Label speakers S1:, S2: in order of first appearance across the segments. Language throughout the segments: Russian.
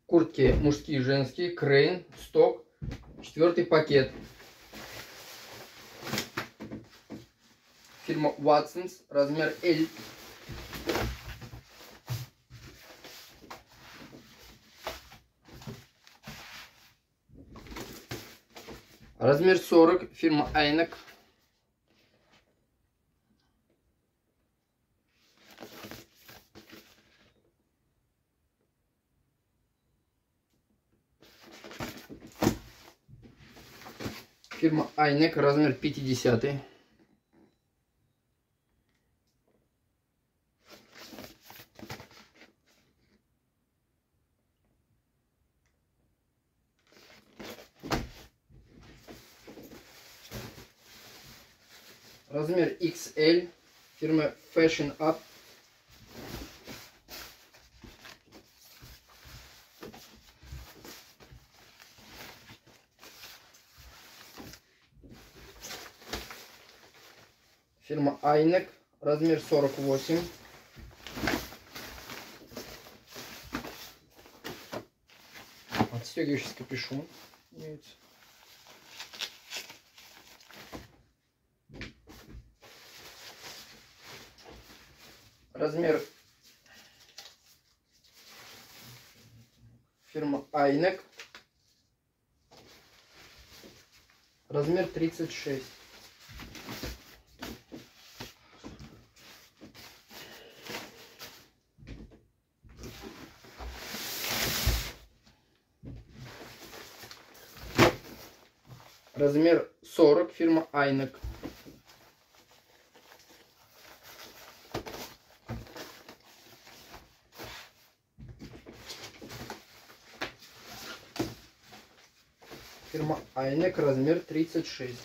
S1: Куртки мужские и женские. Крейн. Сток. 4-й пакет. Фирма Watsons. Размер L. Размер 40. Фирма Айнек. Фирма Айнек. Размер 50. Размер XL. Фирма Fashion Up. Фирма Айнек. Размер 48. Отстегивающийся капюшон имеется. Размер фирма Айнек. Размер 36. Размер 40. Фирма Айнек. Фирма Айнек. Размер 36.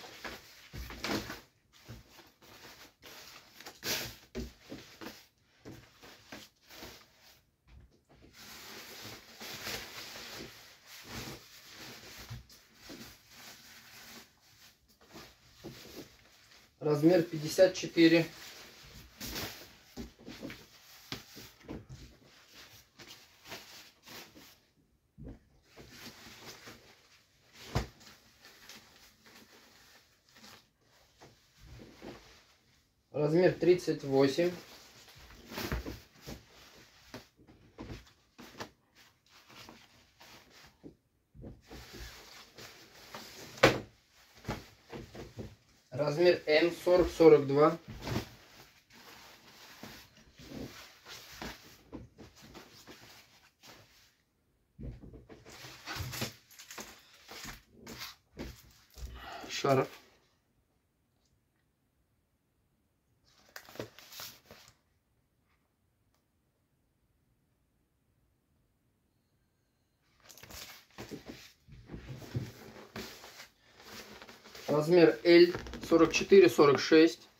S1: Размер 54. Размер 38. Размер М 40-42. Шарф. Размер L 44-46.